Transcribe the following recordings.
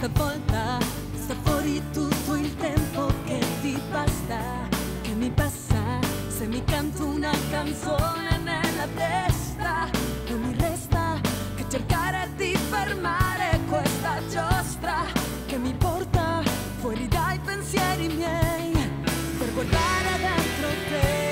stavolta sta fuori tutto il tempo che ti basta, che mi passa se mi canto una canzone nella testa. Non mi resta che cercare di fermare questa giostra che mi porta fuori dai pensieri miei per guardare dentro te.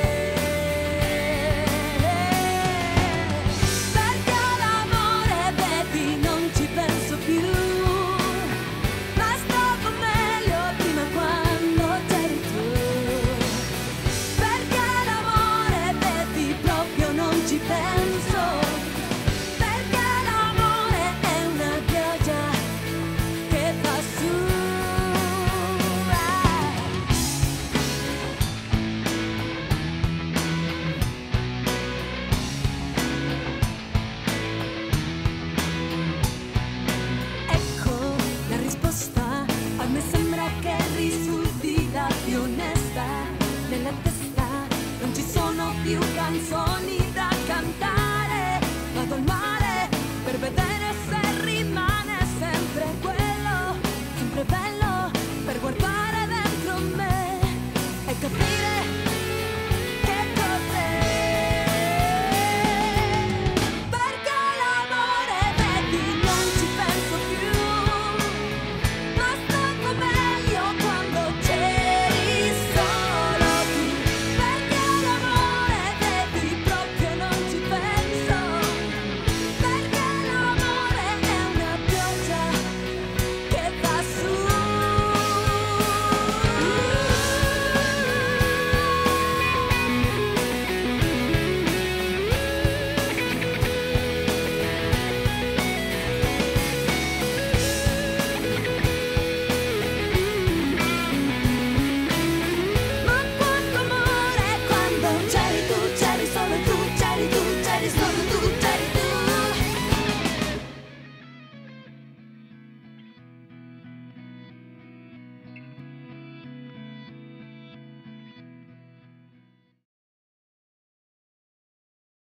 Più canzoni